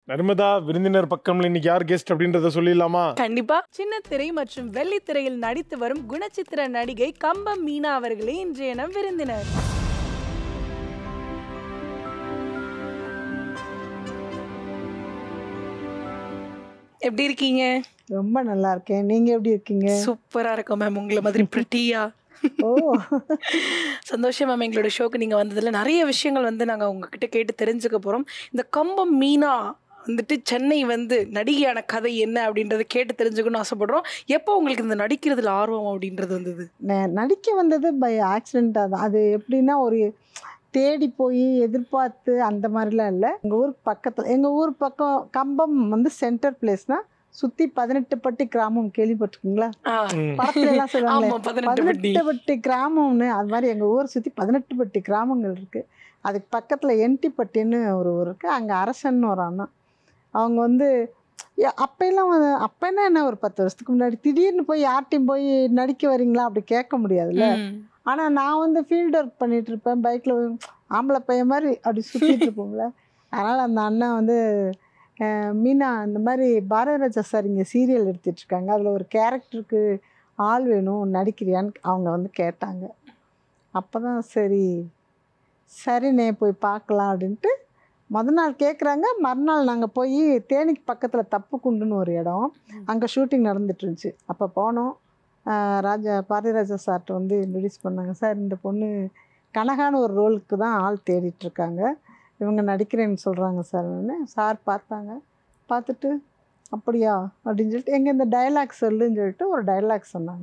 நர்மதா விருந்தினர் பக்கம்ல இன்னைக்கு யார் கெஸ்ட் அப்படின்றத சொல்லிடலாமா? கண்டிப்பா. சின்ன திரை மற்றும் வெள்ளித்திரையில் நடித்து வரும் குணச்சித்திர நடிகை கம்பம் மீனா அவர்களே இன்றைய நம் விருந்தினர். எப்படி இருக்கீங்க? ரொம்ப நல்லா இருக்கேன். நீங்க எப்படி இருக்கீங்க? சூப்பரா இருக்கும் மேம். உங்களை மாதிரி பிரிட்டியா. ஓ சந்தோஷம் மேம். எங்களோட ஷோக்கு நீங்க வந்ததுல நிறைய விஷயங்கள் நாங்க உங்ககிட்ட கேட்டு தெரிஞ்சுக்க போறோம். இந்த கம்பம் மீனா சென்னை நடிகையான கதை என்ன அப்படின்றத கேட்டு தெரிஞ்சுக்கணும்னு ஆசைப்படுறோம். எப்போ உங்களுக்கு இந்த நடிக்கிறதுல ஆர்வம் அப்படின்றது வந்தது? நடிக்க வந்தது பை ஆக்சிடென்ட்டாக தான். அது எப்படின்னா ஒரு தேடி போய் எதிர்பார்த்து அந்த மாதிரிலாம் இல்லை. எங்கள் ஊர் பக்கம் கம்பம் சென்டர் பிளேஸ்னால் சுற்றி 18 பட்டி கிராமம் கேள்விப்பட்டிருக்கீங்களா? படத்துல எல்லாம் சொல்லுவாங்களே 18 பட்டி கிராமம்னு. அது மாதிரி எங்கள் ஊர் சுற்றி 18 பட்டி கிராமங்கள் இருக்குது. அதுக்கு பக்கத்தில் என்டிப்பட்டின்னு ஒரு ஊர் இருக்குது. அங்கே அரசன்னு ஒரு அண்ணா. அவங்க அப்போல்லாம் என்ன ஒரு 10 வருஷத்துக்கு முன்னாடி திடீர்னு போய் யார்ட்டையும் போய் நடிக்க வரீங்களா அப்படி கேட்க முடியாதுல்ல. ஆனால் நான் ஃபீல்டு ஒர்க் பண்ணிகிட்டு இருப்பேன். பைக்கில் ஆம்பளை பையன் மாதிரி அப்படி சுற்றிட்டு இருப்போம்ல. அதனால் அந்த அண்ணா மீனா இந்த மாதிரி பாரதிராஜா சார் இங்கே சீரியல் எடுத்துகிட்ருக்காங்க, அதில் ஒரு கேரக்டருக்கு ஆள் வேணும், நடிக்கிறியான்னு அவங்க கேட்டாங்க. அப்போ தான் சரிண்ணே போய் பார்க்கலாம் அப்படின்ட்டு நாள் கேட்குறாங்க. மறுநாள் நாங்கள் போய் தேனிக்கு பக்கத்தில் தப்புக்குண்டுன்னு ஒரு இடம், அங்கே ஷூட்டிங் நடந்துட்டு இருந்துச்சு. அப்போ போனோம். பாரதிராஜா சார்கிட்ட இன்ட்ரடியூஸ் பண்ணாங்க. சார் இந்த பொண்ணு கனகான்னு ஒரு ரோலுக்கு தான் ஆள் தேடிட்டுருக்காங்க, இவங்க நடிக்கிறேன்னு சொல்கிறாங்க சார் பார்த்தாங்க. பார்த்துட்டு அப்படியா அப்படின்னு சொல்லிட்டு எங்கே இந்த டைலாக் சொல்லுன்னு சொல்லிட்டு ஒரு டைலாக் சொன்னாங்க.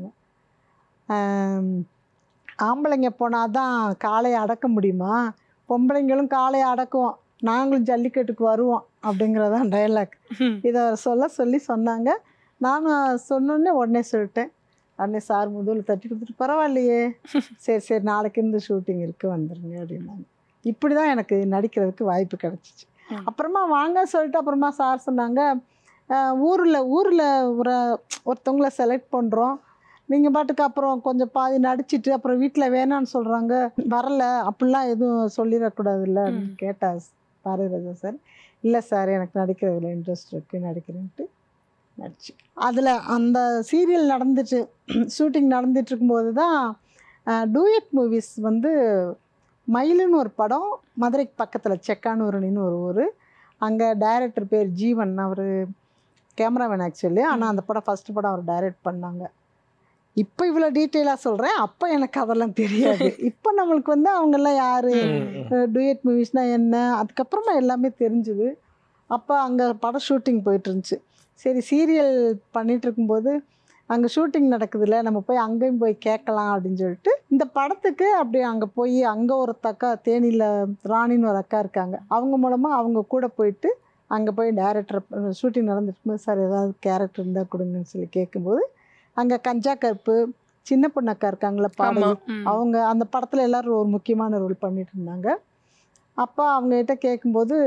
ஆம்பளைங்க போனால் தான் காளையை அடக்க முடியுமா, பொம்பளைங்களும் காளையை அடக்குவோம், நாங்களும் ஜல்லிக்கட்டுக்கு வருவோம் அப்படிங்கிறதான் டைலாக். இதை சொல்லி சொன்னாங்க. நானும் சொன்னோன்னே உடனே சொல்லிட்டேன். உடனே சார் முதல்ல தட்டி கொடுத்துட்டு பரவாயில்லையே, சரி நாளைக்கு இந்த ஷூட்டிங் இருக்குது வந்துடுங்க அப்படின்னாங்க. இப்படி தான் எனக்கு நடிக்கிறதுக்கு வாய்ப்பு கிடச்சிச்சு. அப்புறமா வாங்க சொல்லிட்டு அப்புறமா சார் சொன்னாங்க, ஊரில் ஒருத்தவங்கள செலக்ட் பண்ணுறோம், நீங்கள் பாட்டுக்கு அப்புறம் கொஞ்சம் பாதி நடிச்சிட்டு அப்புறம் வீட்டில் வேணான்னு சொல்கிறாங்க, வரலை அப்படிலாம் எதுவும் சொல்லிடக்கூடாதுல்ல அப்படின்னு கேட்டார் பாரதிராஜா சார். இல்லை சார் எனக்கு நடிக்கிறதுல இன்ட்ரெஸ்ட் இருக்குது, நடிக்கிறேன்ட்டு நடிச்சு அதில் அந்த சீரியல் ஷூட்டிங் நடந்துட்டு இருக்கும்போது தான் டூயட் மூவிஸ் மயிலுன்னு ஒரு படம், மதுரைக்கு பக்கத்தில் செக்கானூரணின்னு ஒரு ஊர், அங்கே டைரக்டர் பேர் ஜீவன், அவர் கேமராமேன் ஆக்சுவலி. ஆனால் அந்த படம் ஃபஸ்ட்டு படம் அவர் டைரக்ட் பண்ணாங்க. இப்போ இவ்வளோ டீட்டெயிலாக சொல்கிறேன், அப்போ எனக்கு அதெல்லாம் தெரியாது. இப்போ நம்மளுக்கு அவங்கெல்லாம் யார், டூயட் மூவிஸ்னால் என்ன, அதுக்கப்புறமா எல்லாமே தெரிஞ்சுது. அப்போ அங்கே படம் ஷூட்டிங் போயிட்டு இருந்துச்சு. சரி சீரியல் பண்ணிகிட்டு இருக்கும்போது அங்கே ஷூட்டிங் நடக்குதுல்ல, நம்ம போய் அங்கேயும் போய் கேட்கலாம் அப்படின்னு சொல்லிட்டு இந்த படத்துக்கு அப்படி அங்கே போய் அங்கே ஒரு அக்கா தேனியில் ராணின்னு ஒரு அக்கா இருக்காங்க, அவங்க மூலமாக அவங்க கூட போயிட்டு அங்கே போய் டைரக்டர் ஷூட்டிங் நடந்துட்டுருக்கும்போது சார் ஏதாவது கேரக்டர் இருந்தால் கொடுங்கன்னு சொல்லி கேட்கும்போது அங்கே கஞ்சா கருப்பு சின்ன பொண்ணு அக்கா இருக்காங்களா பாடகி, அவங்க அந்த படத்தில் எல்லோரும் ஒரு முக்கியமான ரோல் பண்ணிட்டு இருந்தாங்க. அப்போ அவங்ககிட்ட கேட்கும்போது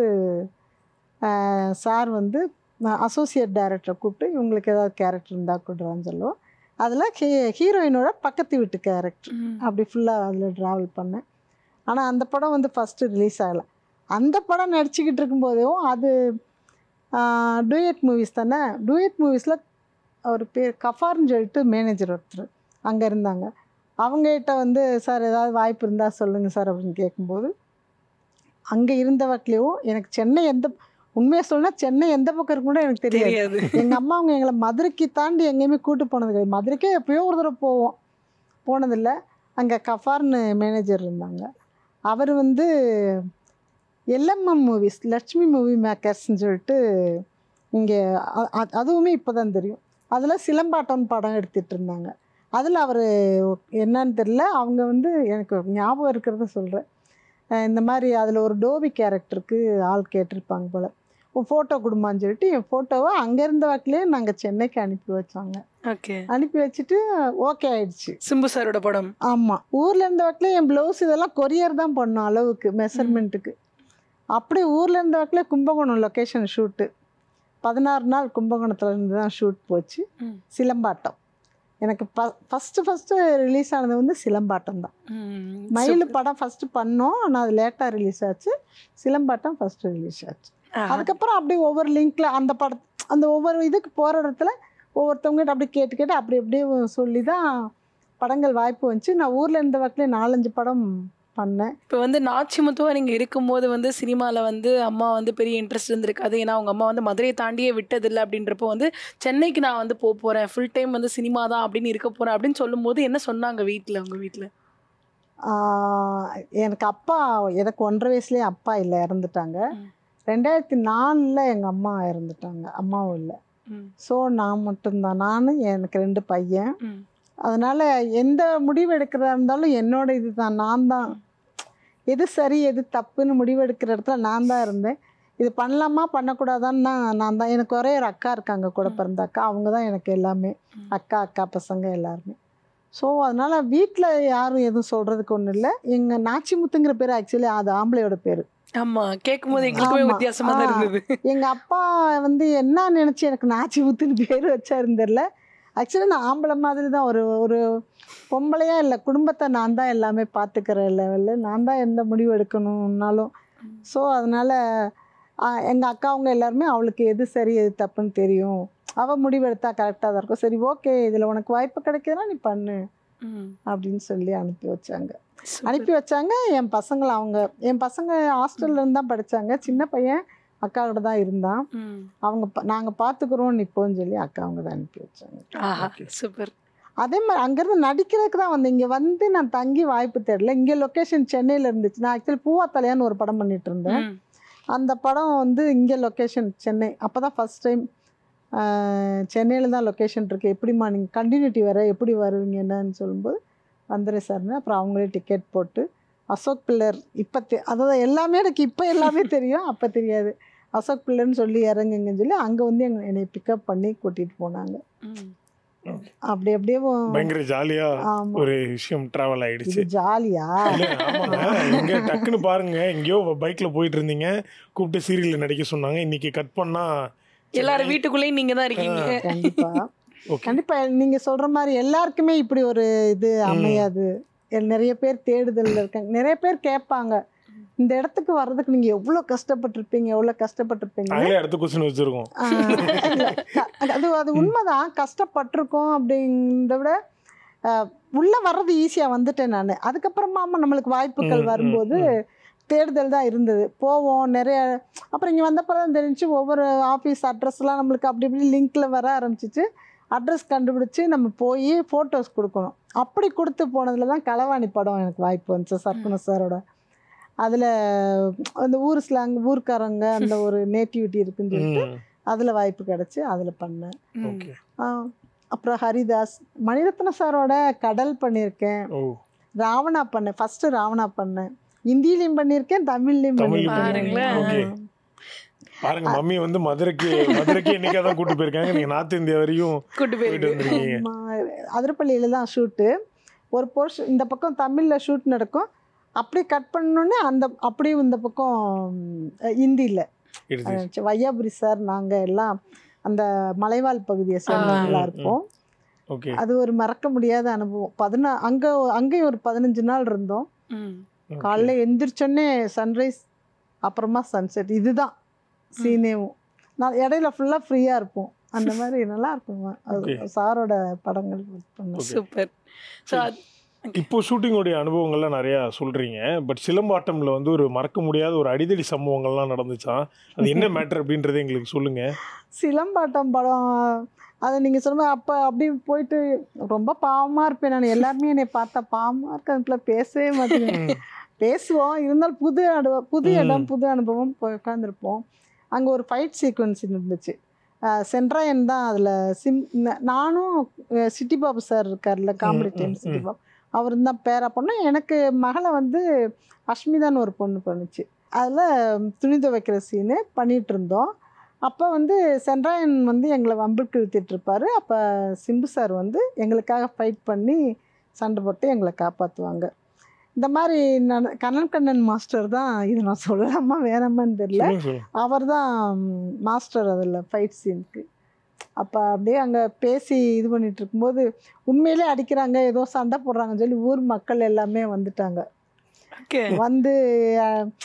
சார் அசோசியேட் டைரக்டரை கூப்பிட்டு இவங்களுக்கு ஏதாவது கேரக்டர் இருந்தால் கொடுறான்னு சொல்லுவோம். அதில் ஹீரோயினோட பக்கத்து வீட்டு கேரக்டர் அப்படி ஃபுல்லாக அதில் ட்ராவல் பண்ணேன். ஆனால் அந்த படம் ஃபஸ்ட்டு ரிலீஸ் ஆகலை. அந்த படம் நடிச்சுக்கிட்டு இருக்கும்போதும் அது டூயட் மூவிஸ் தானே. டூயட் மூவிஸில் அவர் பேர் கஃபார்னு சொல்லிட்டு மேனேஜர் ஒருத்தர் அங்கே இருந்தாங்க. அவங்ககிட்ட சார் ஏதாவது வாய்ப்பு இருந்தால் சொல்லுங்கள் சார் அப்படின்னு கேட்கும்போது அங்கே இருந்தவட்லேயும் எனக்கு சென்னை உண்மையாக சொன்னால் சென்னை எந்த பக்கம் இருக்குன்னு கூட எனக்கு தெரியாது. எங்கள் அம்மா அவங்க எங்களை மதுரைக்கு தாண்டி எங்கேயுமே கூட்டு போனது கிடையாது. மதுரைக்கே எப்போயோ ஒரு தடவை போனதில்லை. அங்கே கஃபார்னு மேனேஜர் இருந்தாங்க. அவர் எல்எம்எம் மூவிஸ் லட்சுமி மூவி மேக்கர்ஸ்ன்னு சொல்லிட்டு இங்கே அதுவுமே இப்போ தான் தெரியும். அதில் சிலம்பாட்டம் படம் எடுத்துகிட்டு இருந்தாங்க. அதில் அவர் என்னன்னு தெரியல, அவங்க எனக்கு ஞாபகம் இருக்கிறத சொல்கிறேன். இந்த மாதிரி அதில் ஒரு டோபி கேரக்டருக்கு ஆள் கேட்டிருப்பாங்க போல், ஃபோட்டோ கொடுமான்னு சொல்லிட்டு என் ஃபோட்டோவை அங்கே இருந்த வாக்கிலே நாங்கள் சென்னைக்கு அனுப்பி வச்சாங்க. ஓகே, அனுப்பி வச்சுட்டு ஓகே ஆயிடுச்சு. சிம்பு சாரோட படம். ஆமாம், ஊரில் இருந்த வாக்கிலே என் ப்ளவுஸ் இதெல்லாம் கொரியர் தான் பண்ணோம் அளவுக்கு மெஷர்மெண்ட்டுக்கு. அப்படி ஊரில் இருந்த வாக்கிலே கும்பகோணம் லொக்கேஷன் ஷூட்டு 16 நாள் கும்பகோணத்துலேருந்து தான் ஷூட் போச்சு. சிலம்பாட்டம் எனக்கு ஃபஸ்ட்டு ரிலீஸ் ஆனது சிலம்பாட்டம் தான். மயில் படம் ஃபஸ்ட்டு பண்ணோம், ஆனால் அது லேட்டாக ரிலீஸ் ஆச்சு. சிலம்பாட்டம் ஃபஸ்ட்டு ரிலீஸ் ஆச்சு. அதுக்கப்புறம் அப்படியே ஒவ்வொரு லிங்க்கில் அந்த ஒவ்வொரு இதுக்கு போகிற இடத்துல ஒவ்வொருத்தவங்ககிட்ட அப்படி கேட்டு அப்படி அப்படியே சொல்லி தான் படங்கள் வாய்ப்பு வந்துச்சு. நான் ஊரில் இருந்த வகையிலே 4-5 படம் பண்ணேன். இப்போ வந்து நாச்சிமுத்துவா நீங்கள் இருக்கும்போது வந்து சினிமாவில் வந்து அம்மா வந்து பெரிய இன்ட்ரெஸ்ட் இருந்திருக்காது. ஏன்னா அவங்க அம்மா வந்து மதுரையை தாண்டியே விட்டதில்லை. அப்படின்றப்போ வந்து சென்னைக்கு நான் வந்து போகிறேன், ஃபுல் டைம் வந்து சினிமா தான் அப்படின்னு இருக்க போகிறேன் அப்படின்னு சொல்லும்போது என்ன சொன்னாங்க வீட்டில்? உங்கள் வீட்டில் எனக்கு எனக்கு 1.5 வயசுலேயே அப்பா இல்லை, இறந்துட்டாங்க. 2004 எங்கள் அம்மா இறந்துட்டாங்க, அம்மாவும் இல்லை. ஸோ நான் மட்டும்தான், எனக்கு 2 பையன். அதனால் எந்த முடிவு எடுக்கிறதா இருந்தாலும் என்னோட இது தான், நான் தான் எது சரி எது தப்புன்னு முடிவு எடுக்கிற இடத்துல நான் தான் இருந்தேன். இது பண்ணலாமா பண்ணக்கூடாதான்னு நான் தான். எனக்கு ஒரே ஒரு அக்கா இருக்காங்க, கூட பிறந்த அக்கா, அவங்க தான் எனக்கு எல்லாமே, அக்கா பசங்க எல்லாருமே. ஸோ அதனால் வீட்டில் யாரும் எதுவும் சொல்கிறதுக்கு ஒன்றும் இல்லை. எங்கள் நாச்சிமுத்துங்கிற பேர் ஆக்சுவலி அது ஆம்பளையோட பேர். ஆமாம், கேட்கும்போது எங்களுக்குமே வித்தியாசமாக தான் இருந்தது. எங்கள் அப்பா வந்து என்ன நினச்சி எனக்கு நாச்சிமுத்துன்னு பேர் வச்சாருன்னு தெரியல. ஆக்சுவலி நான் ஆம்பளை மாதிரி தான், ஒரு பொம்பளையாக இல்லை, குடும்பத்தை நான் தான் எல்லாமே பார்த்துக்கிற லெவலில், நான் தான் எந்த முடிவு எடுக்கணும்னாலும். ஸோ அதனால் எங்கள் அக்கா அவங்க எல்லாருமே அவளுக்கு எது சரி எது தப்புன்னு தெரியும், அவள் முடிவு எடுத்தால் கரெக்டாக தான் இருக்கும், சரி ஓகே இதில் உனக்கு வாய்ப்பு கிடைக்குதுன்னா நீ பண்ணு அப்படின்னு சொல்லி அனுப்பி வச்சாங்க. என் பசங்க ஹாஸ்டல்லேருந்து தான் படித்தாங்க. சின்ன பையன் அக்காவோட தான் இருந்தான். நாங்கள் பார்த்துக்குறோம் இப்போன்னு சொல்லி அக்கா அவங்க தான் அனுப்பி வச்சாங்க. சூப்பர். அதே மாதிரி அங்கேருந்து நடிக்கிறதுக்கு தான் வந்தேன். இங்கே வந்து நான் தங்கி வாய்ப்பு தேடல. இங்கே லொக்கேஷன் சென்னையில் இருந்துச்சு. நான் ஆக்சுவலி பூவாத்தலையான்னு ஒரு படம் பண்ணிட்டு இருந்தேன். அந்த படம் வந்து இங்கே லொக்கேஷன் சென்னை. அப்போ தான் ஃபஸ்ட் டைம் சென்னையில் தான் லொக்கேஷன் இருக்குது, எப்படிம்மா நீங்கள் கண்டினியூட்டி வர எப்படி வருவீங்க என்னன்னு சொல்லும்போது வந்துடுறேன் சார்னு. அப்புறம் அவங்களே டிக்கெட் போட்டு அசோக் பில்லர் அதாவது எல்லாமே எனக்கு இப்போ எல்லாமே தெரியும், அப்போ தெரியாது. அசோக் பில்லர்னு சொல்லி இறங்குங்கன்னு சொல்லி அங்கே வந்து என்னை பிக்கப் பண்ணி கூட்டிகிட்டு போனாங்க. அப்படி அப்படியே பயங்கர ஜாலியா ஒரு விஷயம் டிராவல் ஆயிடுச்சு. ஜாலியா இங்க டக்குன்னு பாருங்க, எங்கேயோ பைக்ல போயிட்டு இருந்தீங்க, கூப்பிட்டு சீரியல்ல நடிக்க சொன்னாங்க. இன்னைக்கு கட் பண்ணா எல்லாரும் வீட்டுக்குள்ளேயும் நீங்க தான் இருக்கீங்க. கண்டிப்பா நீங்க சொல்ற மாதிரி எல்லாருக்குமே இப்படி ஒரு இது அமையாது. நிறைய பேர் தேடுதல்ல இருக்காங்க. நிறைய பேர் கேட்பாங்க, இந்த இடத்துக்கு வர்றதுக்கு நீங்க எவ்வளவு கஷ்டப்பட்டிருப்பீங்க. அது உண்மைதான், கஷ்டப்பட்டிருக்கோம். அப்படிங்கிறத விட உள்ள வர்றது ஈஸியா வந்துட்டேன் நான். அதுக்கப்புறமா நம்மளுக்கு வாய்ப்புகள் வரும்போது தேடுதல் தான் இருந்தது. போவோம் நிறைய. அப்புறம் இங்கே வந்தப்பறம் தான் தெரிஞ்சு ஒவ்வொரு ஆஃபீஸ் அட்ரஸ்லாம் நம்மளுக்கு அப்படி இப்படி லிங்க்கில் வர ஆரம்பிச்சிச்சு. அட்ரஸ் கண்டுபிடிச்சி நம்ம போய் ஃபோட்டோஸ் கொடுக்கணும். அப்படி கொடுத்து போனதில் தான் களவாணி படம் எனக்கு வாய்ப்பு வந்துச்சு, சர்க்குண சாரோட. அதில் அந்த ஊருக்காரங்க அந்த ஒரு நேட்டிவிட்டி இருக்குன்னு சொல்லிட்டு அதில் வாய்ப்பு கிடச்சி அதில் பண்ணேன். அப்புறம் ஹரிதாஸ், மணிரத்ன சாரோட கடல் பண்ணியிருக்கேன், ராவணா பண்ணேன். ஃபஸ்ட்டு ராவணா பண்ணேன், ஹிந்திலையும் பண்ணியிருக்கேன், தமிழ்லையும் பண்ணியிருக்கேன். பாருங்க, மம்மி வந்து மதுரைக்கு என்னைக்கா தான் கூட்டு போயிருக்காங்க, நீங்க நார்த் இந்தியா வரையும் கூட்டு போயிருக்கீங்க. அதிரப்பள்ளியில தான் ஷூட்டு. ஒரு போர்ஷன் இந்த பக்கம் தமிழில் ஷூட் நடக்கும், அப்படியே கட் பண்ணோன்னே அப்படியே இந்த பக்கம் ஹிந்தியில் வையாபுரி சார் நாங்கள் எல்லாம் அந்த மலைவாழ் பகுதியை சேர்ந்தவங்களா இருப்போம். அது ஒரு மறக்க முடியாத அனுபவம். அங்கேயும் ஒரு 15 நாள் இருந்தோம். காலைல எந்திரிச்சோன்னே சன்ரைஸ், அப்புறமா சன்செட், இதுதான் சீனேவும். நான் இடையில ஃபுல்லாக ஃப்ரீயாக இருப்போம். அந்த மாதிரி நல்லா இருக்கும். அது சாரோட படங்கள் சூப்பர். இப்போ ஷூட்டிங்கோடைய அனுபவங்கள்லாம் நிறையா சொல்கிறீங்க. பட் சிலம்பாட்டமில் வந்து ஒரு மறக்க முடியாத ஒரு அடிதடி சம்பவங்கள்லாம் நடந்துச்சா, அது என்ன மேட்டர் அப்படின்றத எங்களுக்கு சொல்லுங்கள். சிலம்பாட்டம் படம் அதை நீங்கள் சொன்ன அப்போ அப்படி போயிட்டு ரொம்ப பாவமாக இருப்பேன் நான். எல்லாருமே என்னை பார்த்தா பாவமாக இருக்கிறதுல பேசவே மாட்டேங்க. பேசுவோம், இருந்தாலும் புது இடம் புது அனுபவம் போய் உட்காந்துருப்போம். அங்கே ஒரு ஃபைட் சீக்வன்ஸ் இருந்துச்சு. சென்ட்ராயன் தான் அதில் நானும் சிட்டி பாபு சார் இருக்கார்ல, காமெடி டைம் சிட்டி பாபு, அவர் தான் பேரா பொண்ணு. எனக்கு மகளை வந்து அஷ்மிதான்னு ஒரு பொண்ணு பண்ணுச்சு. அதில் துணி துவைக்கிற சீனு பண்ணிகிட்டு இருந்தோம். அப்போ வந்து சென்ட்ராயன் வந்து எங்களை வம்புக்கு இழுத்துட்ருப்பார். அப்போ சிம்பு சார் வந்து எங்களுக்காக ஃபைட் பண்ணி சண்டை போட்டு எங்களை காப்பாற்றுவாங்க. இந்த மாதிரி கண்ணன் மாஸ்டர் தான், இது நான் சொல்லலாமா வேணாமான்னு தெரியல, அவர் தான் மாஸ்டர் அதில் ஃபைட் சீனுக்கு. அப்போ அப்படியே அங்கே பேசி இது பண்ணிட்டு இருக்கும்போது உண்மையிலே அடிக்கிறாங்க, ஏதோ சண்டை போடுறாங்கன்னு சொல்லி ஊர் மக்கள் எல்லாமே வந்துட்டாங்க. வந்து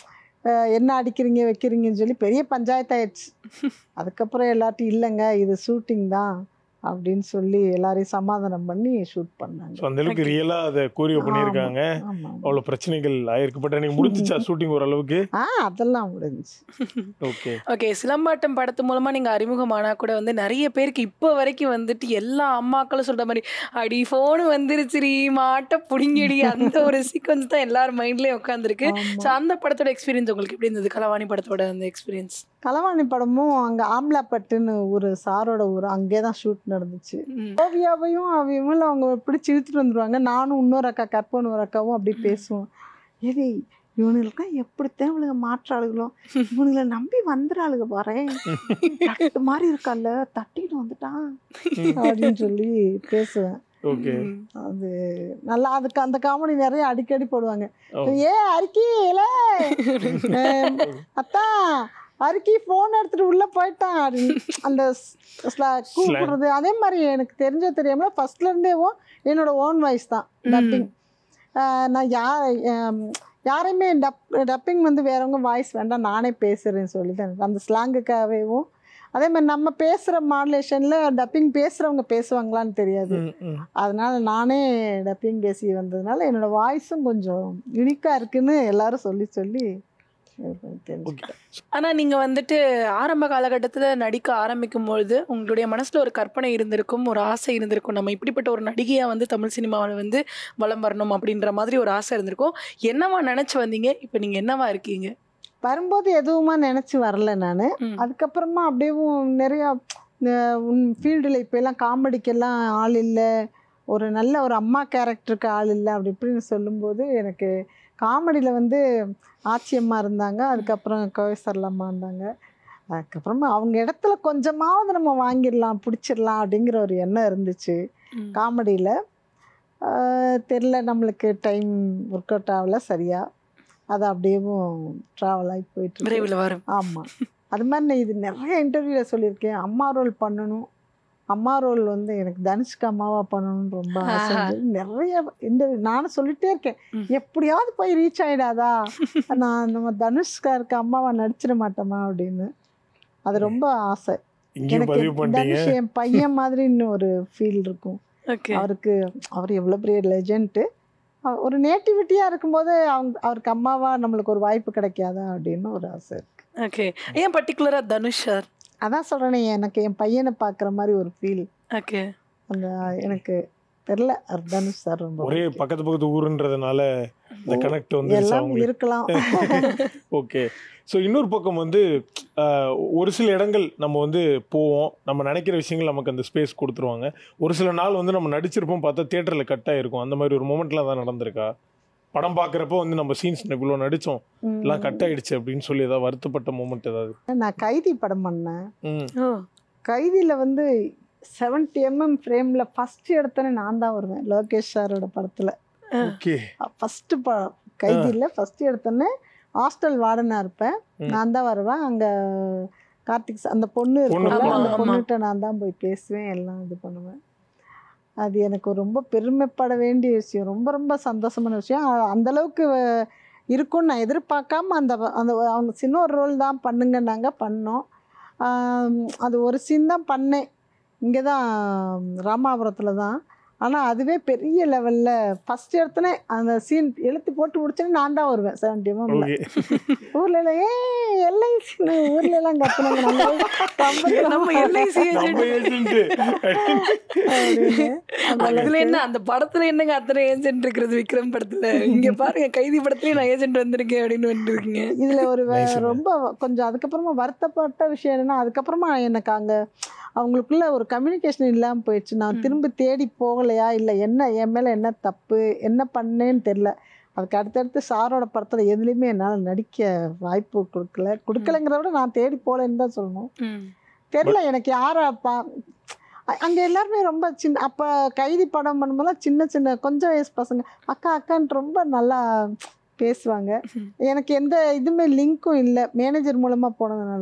என்ன அடிக்கிறீங்க வைக்கிறீங்கன்னு சொல்லி பெரிய பஞ்சாயத்தாயிடுச்சு. அதுக்கப்புறம் எல்லார்ட்டும் இல்லைங்க இது ஷூட்டிங் தான் அப்படின்னு சொல்லி எல்லாரையும் சமாதானம் பண்ணி ஷூட் பண்ணாங்க. ஸோ அந்த அளவுக்கு ரியலா அதை கோரியோ பண்ணியிருக்காங்க. ஆமாம். அவ்வளோ பிரச்சனைகள் ஆயிருக்கு. பட் எனக்கு முடிஞ்சிச்சா ஷூட்டிங் ஓரளவுக்கு? அதெல்லாம் முடிஞ்சுச்சு. ஓகே ஓகே, சிலம்பாட்டம் படத்து மூலமா நீங்க அறிமுகமானா கூட வந்து நிறைய பேருக்கு இப்போ வரைக்கும் வந்துட்டு எல்லா அம்மாக்களும் சொல்ற மாதிரி அடி ஃபோனு வந்துருச்சுரி மாட்ட புடிங்கடி அந்த ஒரு சீக்வன்ஸ் தான் எல்லாரும் மைண்ட்லயும் உட்காந்துருக்கு. ஸோ அந்த படத்தோட எக்ஸ்பீரியன்ஸ் உங்களுக்கு எப்படி இருந்தது? களவாணி படத்தோட அந்த எக்ஸ்பீரியன்ஸ்? களவாணி படமும் அங்கே ஆம்லாப்பட்டுன்னு ஒரு சாரோட ஊர், அங்கே தான் ஷூட் நடந்துச்சு. ஓவியாவையும் அவையும் அவங்க பிடிச்சி இழுத்துட்டு வந்துடுவாங்க. நானும் இன்னொரு அக்கா கற்பன் ஒரு அக்காவும் அப்படி பேசுவோம். ஏதி இவனுங்களுக்கெல்லாம் எப்படித்தான் இவளுங்க மாற்றாளுகளோ, இவனுங்களை நம்பி வந்துடாளுங்க பாரு மாதிரி இருக்கால தட்டிட்டு வந்துட்டான் அப்படின்னு சொல்லி பேசுவேன். ஓகே அது நல்லா அதுக்கு அந்த காமெடி நிறைய அடிக்கடி போடுவாங்க. அரிக்கில அத்தா அரிக்கி ஃபோன் எடுத்துட்டு உள்ள போயிட்டான் அப்படின்னு அந்த கூப்பிடுறது. அதே மாதிரி எனக்கு தெரிஞ்ச தெரியாமல ஃபர்ஸ்ட்ல இருந்தேவும் என்னோட ஓன் வாய்ஸ் தான் டப்பிங். நான் யாரையுமே டப்பிங் வந்து வேறவங்க வாய்ஸ் வேண்டாம் நானே பேசுகிறேன்னு சொல்லி தான் அந்த ஸ்லாங்குக்காகவும். அதே மாதிரி நம்ம பேசுகிற மாடுலேஷனில் டப்பிங் பேசுகிறவங்க பேசுவாங்களான்னு தெரியாது. அதனால் நானே டப்பிங் பேசி வந்ததுனால என்னோடய வாய்ஸும் கொஞ்சம் யூனிக்காக இருக்குன்னு எல்லாரும் சொல்லி சொல்லி தெரிஞ்சுக்கிட்டேன். ஆனால் நீங்கள் வந்துட்டு ஆரம்ப காலகட்டத்தில் நடிக்க ஆரம்பிக்கும் பொழுது உங்களுடைய மனசில் ஒரு கற்பனை இருந்திருக்கும், ஒரு ஆசை இருந்திருக்கும், நம்ம இப்படிப்பட்ட ஒரு நடிகையாக வந்து தமிழ் சினிமாவில் வந்து வலம் வரணும் அப்படின்ற மாதிரி ஒரு ஆசை இருந்திருக்கும். என்னவா நினச்சி வந்தீங்க? இப்போ நீங்கள் என்னவா இருக்கீங்க? வரும்போது எதுவுமா நினச்சி வரல நான். அதுக்கப்புறமா அப்படியும் நிறையா ஃபீல்டில் இப்போலாம் காமெடிக்கெல்லாம் ஆள் இல்லை, ஒரு நல்ல ஒரு அம்மா கேரக்டருக்கு ஆள் இல்லை அப்படி இப்படின்னு சொல்லும்போது எனக்கு காமெடியில் வந்து ஆச்சியம்மா இருந்தாங்க, அதுக்கப்புறம் கோவிசர்லம்மா இருந்தாங்க. அதுக்கப்புறமா அவங்க இடத்துல கொஞ்சமாவது நம்ம வாங்கிடலாம் பிடிச்சிடலாம் அப்படிங்கிற ஒரு எண்ணம் இருந்துச்சு காமெடியில். தெரில நம்மளுக்கு டைம் ஒர்க் அவுட் ஆகலை சரியா, அது அப்படியேவும் ட்ராவல் ஆகி போயிட்டு விரைவில் வரும். ஆமாம், அது மாதிரி நான் இது நிறைய இன்டர்வியூவில் சொல்லியிருக்கேன். அம்மா ரோல் பண்ணணும், அம்மா ரோல் வந்து எனக்கு தனுஷ்க்கு அம்மாவாக பண்ணணும்னு ரொம்ப ஆசை. நிறைய இன்டர்வியூ நானும் சொல்லிகிட்டே இருக்கேன், எப்படியாவது போய் ரீச் ஆகிடாதா, நான் நம்ம தனுஷ்காருக்கு அம்மாவாக நடிச்சிட மாட்டோமா அப்படின்னு. அது ரொம்ப ஆசை எனக்கு. தனுஷ் என் பையன் மாதிரி இன்னும் ஒரு ஃபீல் இருக்கும் அவருக்கு. அவர் எவ்வளோ பெரிய லெஜெண்ட்டு, ஒரு நேட்டிவிட்டியாக இருக்கும்போது அவருக்கு அம்மாவாக நம்மளுக்கு ஒரு வாய்ப்பு கிடைக்காதா அப்படின்னு ஒரு ஆசை இருக்குது. ஓகே, ஏன் பர்டிகுலராக தனுஷ் சார்? அதான் சொல்கிறேனே, எனக்கு என் பையனை பார்க்குற மாதிரி ஒரு ஃபீல். ஓகே, அந்த எனக்கு தெரில, தனுஷ் சார் ஒரே பக்கத்து ஊருன்றதுனால இந்த கனெக்ட் வந்து எல்லாம் இருக்கலாம். ஓகே. ஸோ இன்னொரு பக்கம் வந்து ஒரு சில இடங்கள் நம்ம வந்து போவோம், நம்ம நினைக்கிற விஷயங்கள் நமக்கு அந்த ஸ்பேஸ் கொடுத்துருவாங்க. ஒரு சில நாள் வந்து நம்ம நடிச்சிருப்போம், பார்த்தா தியேட்டரில் கட் ஆகிருக்கும். அந்த மாதிரி ஒரு மூமெண்ட்லாம் தான் நடந்திருக்கா? படம் பார்க்குறப்போ வந்து நம்ம சீன்ஸ் இவ்வளோ நடித்தோம் எல்லாம் கட் ஆகிடுச்சு அப்படின்னு சொல்லி ஏதாவது வருத்தப்பட்ட மூமெண்ட் ஏதாவது? நான் கைதி படம் பண்ணேன். கைதியில் வந்து 70 mm ஃப்ரேமில் ஃபஸ்ட்டு எடுத்தோன்னே நான் தான் வருவேன் லோகேஷ் சாரோட படத்தில். ஓகே, ஃபஸ்ட்டு கைதியில் ஃபஸ்ட்டு எடுத்தோன்னே ஹாஸ்டல் வார்டனாக இருப்பேன், நான் தான் வருவேன். அங்கே கார்த்திக் அந்த பொண்ணு இருக்குல்ல, அந்த பொண்ணுகிட்ட நான் தான் போய் பேசுவேன், எல்லாம் இது பண்ணுவேன். அது எனக்கு ரொம்ப பெருமைப்பட வேண்டிய விஷயம், ரொம்ப ரொம்ப சந்தோஷமான விஷயம். அந்தளவுக்கு இருக்கும்னு நான் எதிர்பார்க்காம அந்த அவங்க சின்ன ஒரு ரோல் தான் பண்ணுங்கன்னாங்க, பண்ணோம். அது ஒரு சீன் தான் பண்ணேன், இங்கே தான் ராமாபுரத்தில் தான். ஆனால் அதுவே பெரிய லெவலில் ஃபஸ்ட் எடுத்தோன்னே அந்த சீன் எழுத்து போட்டு முடிச்சோன்னே நான் தான் வருவேன் 70 mm. ஊர்ல எல்ஐசி ஊர்லலாம் கத்துனாங்க, அதுல என்ன அந்த படத்துல என்னங்க அத்தனை ஏஜென்ட் இருக்கிறது விக்ரம் படத்துல? இங்க பாருங்க கைதி படத்துலயே நான் ஏஜென்ட் வந்திருக்கேன் அப்படின்னு வந்துருக்கீங்க. இதுல ஒரு ரொம்ப கொஞ்சம் அதுக்கப்புறமா வருத்தப்பட்ட விஷயம் என்னன்னா, அதுக்கப்புறமா எனக்கு அங்கே அவங்களுக்குள்ள ஒரு கம்யூனிகேஷன் இல்லாமல் போயிடுச்சு. நான் திரும்ப தேடி போகலையா, இல்லை என்ன என் மேலே என்ன தப்பு என்ன பண்ணேன்னு தெரில. அதுக்கு அடுத்தடுத்து சாரோட படத்தில் எதுலேயுமே என்னால் நடிக்க வாய்ப்பு கொடுக்கலங்கிறத விட நான் தேடி போகலன்னு தான் சொல்லணும். தெரில எனக்கு யாராப்பா. அங்கே எல்லாருமே ரொம்ப சின்ன, அப்போ கைதி படம் பண்ணும்போதெல்லாம் சின்ன சின்ன கொஞ்சம் வயசு பசங்க அக்கா அக்கான்ட்டு ரொம்ப நல்லா பேசுவாங்க. எனக்கு எந்த இதுவுமே லிங்க்கும் இல்லை, மேனேஜர் மூலமாக போனதுனால.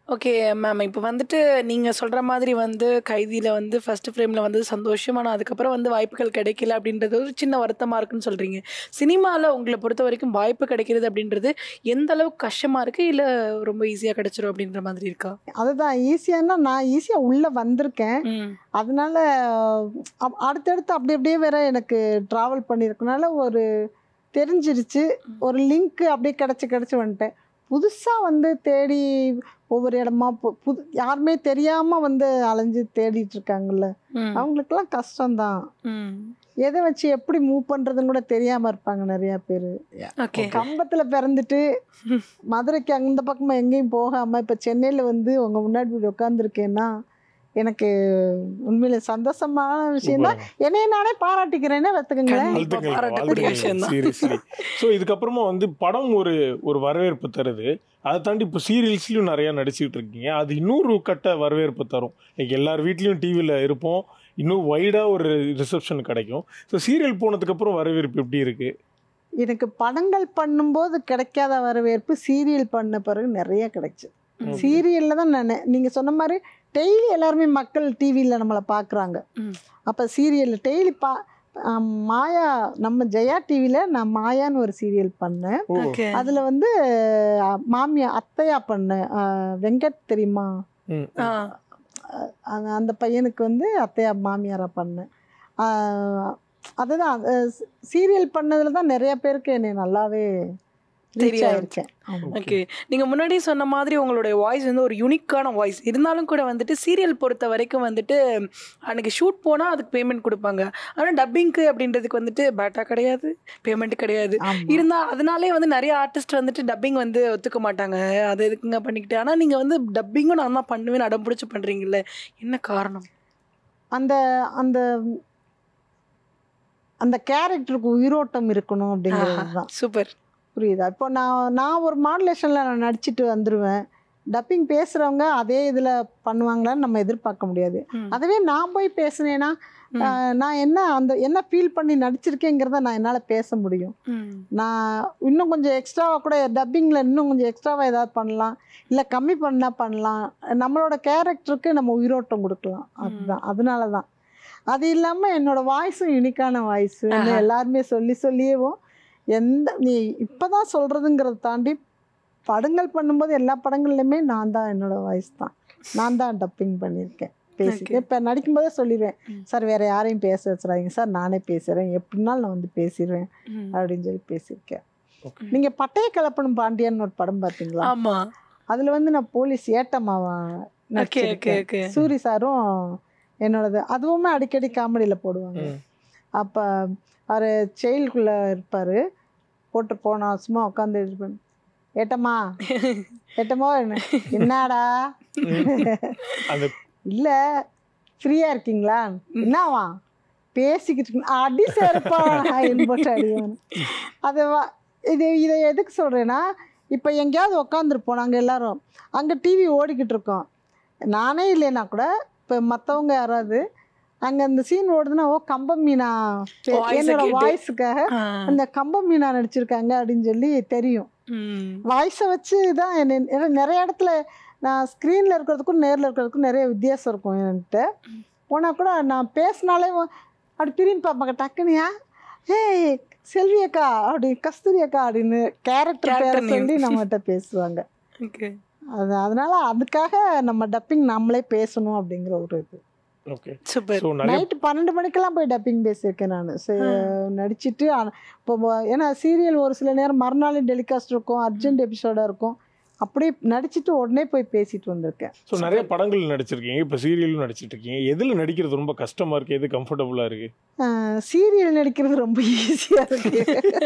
ஓகே மேம், இப்போ வந்துட்டு நீங்கள் சொல்கிற மாதிரி வந்து கைதியில் வந்து ஃபர்ஸ்ட் ஃப்ரேமில் வந்து சந்தோஷம், ஆனால் அதுக்கப்புறம் வந்து வாய்ப்புகள் கிடைக்கல அப்படின்றது ஒரு சின்ன வருத்தமாக இருக்குன்னு சொல்கிறீங்க. சினிமாவில் உங்களை பொறுத்த வரைக்கும் வாய்ப்பு கிடைக்கிறது அப்படின்றது எந்த அளவுக்கு கஷ்டமாக இருக்குது, இல்லை ரொம்ப ஈஸியாக கிடைச்சிரும் அப்படின்ற மாதிரி இருக்கா? அதுதான் ஈஸியானா நான் ஈஸியாக உள்ளே வந்திருக்கேன். ம். அதனால அடுத்தடுத்து அப்படி அப்படியே வேற எனக்கு ட்ராவல் பண்ணியிருக்கனால ஒரு தெரிஞ்சிருச்சு. ஒரு லிங்க் அப்படியே கிடச்சி வந்துட்டேன். புதுசாக வந்து தேடி ஒவ்வொரு இடமா புது யாருமே தெரியாமல் வந்து அலைஞ்சு தேடிட்டு இருக்காங்கல்ல, ம். அவங்களுக்கெல்லாம் கஷ்டம்தான். ம். எதை வச்சு எப்படி மூவ் பண்ணுறதுன்னு கூட தெரியாமல் இருப்பாங்க நிறையா பேர். ஓகே. கம்பத்தில் பிறந்துட்டு மதுரைக்கு அந்த பக்கமாக எங்கேயும் போகாமல் இப்போ சென்னையில் வந்து உங்கள் முன்னாடி இப்படி உட்காந்துருக்கேன்னா எனக்கு உண்மையில சந்தோஷமான விஷயம் தான். என்னைய நானே பாராட்டிக்கிறேன்னே பார்த்துக்கங்களேன். பாராட்டக்கூடிய விஷயம் தான். சீரியஸ்லி. ஸோ இதுக்கப்புறமா வந்து படம் ஒரு வரவேற்பு தருது. அதை தாண்டி இப்போ சீரியல்ஸ்லையும் நிறையா நடிச்சுக்கிட்டு இருக்கீங்க. அது இன்னொரு கட்ட வரவேற்பு தரும். லைக் எல்லார் வீட்லேயும் டிவியில் இருப்போம், இன்னும் வைடாக ஒரு ரிசப்ஷன் கிடைக்கும். ஸோ சீரியல் போனதுக்கப்புறம் வரவேற்பு எப்படி இருக்குது? எனக்கு படங்கள் பண்ணும்போது கிடைக்காத வரவேற்பு சீரியல் பண்ண பிறகு நிறைய கிடைச்சு. சீரியலில் தான் நீங்கள் சொன்ன மாதிரி டெய்லி எல்லாருமே மக்கள் டிவியில் நம்மளை பார்க்குறாங்க. அப்போ சீரியல் டெய்லி மாயா நம்ம ஜெயா டிவியில் நான் மாயான்னு ஒரு சீரியல் பண்ணேன். அதில் வந்து மாமியா அத்தையா பண்ணேன். வெங்கட் தெரியுமா? அந்த பையனுக்கு வந்து அத்தையா மாமியாராக பண்ணேன். அதுதான் சீரியல் பண்ணதில் தான் நிறைய பேருக்கு என்னை நல்லாவே தெரியாயிருக்கேன். ஓகே. நீங்கள் முன்னாடி சொன்ன மாதிரி உங்களுடைய வாய்ஸ் வந்து ஒரு யூனிக்கான வாய்ஸ் இருந்தாலும் கூட வந்துட்டு சீரியல் பொறுத்த வரைக்கும் வந்துட்டு அன்றைக்கி ஷூட் போனால் அதுக்கு பேமெண்ட் கொடுப்பாங்க. ஆனால் டப்பிங்க்கு அப்படின்றதுக்கு வந்துட்டு பேட்டா கிடையாது, பேமெண்ட் கிடையாது. இருந்தால் அதனாலே வந்து நிறைய ஆர்டிஸ்ட் வந்துட்டு டப்பிங் வந்து ஒத்துக்க மாட்டாங்க, அது எதுக்குங்க பண்ணிக்கிட்டு. ஆனால் நீங்கள் வந்து டப்பிங்கும் நான் தான் பண்ணுவேன்னு அடம் பிடிச்சி பண்ணுறீங்கல்ல, என்ன காரணம்? அந்த அந்த அந்த கேரக்டருக்கு உயிரோட்டம் இருக்கணும் அப்படிங்கிறது தான். சூப்பர். புரியுதா? இப்போ நான் ஒரு மாடுலேஷனில் நான் நடிச்சிட்டு வந்துடுவேன். டப்பிங் பேசுகிறவங்க அதே இதில் பண்ணுவாங்களான்னு நம்ம எதிர்பார்க்க முடியாது. அதுவே நான் போய் பேசுனேன்னா நான் என்ன ஃபீல் பண்ணி நடிச்சிருக்கேங்கிறத நான் என்னால் பேச முடியும். நான் இன்னும் கொஞ்சம் எக்ஸ்ட்ராவாக கூட டப்பிங்கில் இன்னும் கொஞ்சம் எக்ஸ்ட்ராவாக ஏதாவது பண்ணலாம், இல்லை கம்மி பண்ணலாம். நம்மளோட கேரக்டருக்கு நம்ம உயிரோட்டம் கொடுக்கலாம். அதுதான், அதனால தான். அது இல்லாமல் என்னோடய வாய்ஸும் யூனிக்கான வாய்ஸு. எல்லாருமே சொல்லியேவும் நீ இப்போ தான் சொல்கிறதுங்கிறத தாண்டி படங்கள் பண்ணும்போது எல்லா படங்கள்லையுமே நான் தான், என்னோடய வாய்ஸ் தான், நான் தான் டப்பிங் பண்ணியிருக்கேன், பேசியிருக்கேன். இப்போ நடிக்கும்போதே சொல்லிடுவேன், சார் வேறு யாரையும் பேச வச்சுறாதீங்க சார், நானே பேசுகிறேன், எப்படினாலும் நான் வந்து பேசிடுவேன் அப்படின்னு சொல்லி பேசியிருக்கேன். நீங்கள் பட்டைய கலப்பணும் பாண்டியான்னு ஒரு படம் பார்த்தீங்களா? ஆமாம். அதில் வந்து நான் போலீஸ் ஏட்டம்மாவா நடிச்சிருக்கேன். சூரி சாரும் என்னோடது. அதுவுமே அடிக்கடி காமெடியில் போடுவாங்க. அப்போ அவர் செயலுக்குள்ளே இருப்பார், போட்டு போனால் சும்மா உட்காந்து இருப்பேன், ஏட்டம்மா என்னடா இல்லை ஃப்ரீயாக இருக்கீங்களா, என்னவா பேசிக்கிட்டு இருக்கு, அடி சேர்ப்பா போட்டு அடிவான். அதை இதை எதுக்கு சொல்கிறேன்னா, இப்போ எங்கேயாவது உட்காந்துருப்போம் நாங்கள் எல்லோரும், அங்கே டிவி ஓடிக்கிட்டு இருக்கோம், நானே இல்லைன்னா கூட இப்போ மற்றவங்க யாராவது அங்கே அந்த சீன் ஓடுதுன்னா, ஓ கம்பம் மீனா என்னோட வாய்ஸுக்காக அந்த கம்பம் மீனா நடிச்சிருக்காங்க அப்படின்னு சொல்லி தெரியும். வாய்ஸை வச்சு தான் என்ன நிறைய இடத்துல நான் ஸ்க்ரீனில் இருக்கிறதுக்கும் நேரில் இருக்கிறதுக்கும் நிறைய வித்தியாசம் இருக்கும். என்கிட்ட போனால் கூட நான் பேசினாலே அப்படி திரும்பி பார்ப்பாங்க டக்குனியா, ஏய் செல்வி அக்கா அப்படி கஸ்தூரி அக்கா அப்படின்னு கேரக்டர் பேரை சொல்லி நம்மகிட்ட பேசுவாங்க. அதனால அதுக்காக நம்ம டப்பிங் நம்மளே பேசணும் அப்படிங்கிற ஒரு இது. நைட்டு 12 மணிக்கெல்லாம் போய் டப்பிங் பேசியிருக்கேன் நான் நடிச்சுட்டு. இப்போ ஏன்னா சீரியல் ஒரு சில நேரம் மறுநாளும் டெலிகாஸ்ட் இருக்கும், அர்ஜென்ட் எபிசோடாக இருக்கும், அப்படியே நடிச்சுட்டு உடனே போய் பேசிட்டு வந்திருக்கேன். ஸோ நிறைய படங்கள் நடிச்சிருக்கீங்க, இப்போ சீரியலும் நடிச்சிட்டு இருக்கீங்க. எதில் நடிக்கிறது ரொம்ப கஷ்டமாக இருக்குது, எது கம்ஃபர்டபுளாக இருக்குது? சீரியல் நடிக்கிறது ரொம்ப ஈஸியாக இருக்கு.